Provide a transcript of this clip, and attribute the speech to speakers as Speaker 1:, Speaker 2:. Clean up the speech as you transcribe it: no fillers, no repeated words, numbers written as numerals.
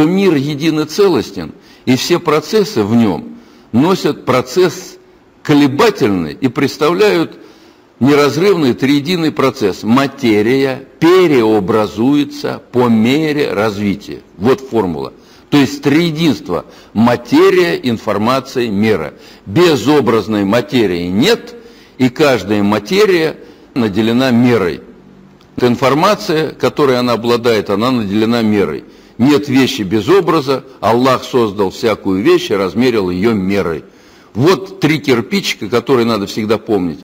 Speaker 1: что мир един и целостен, и все процессы в нем носят процесс колебательный и представляют неразрывный триединый процесс. Материя переобразуется по мере развития. Вот формула. То есть триединство – материя, информация, мера. Безобразной материи нет, и каждая материя наделена мерой. Информация, которой она обладает, она наделена мерой. Нет вещи без образа, Аллах создал всякую вещь и размерил ее мерой. Вот три кирпичика, которые надо всегда помнить.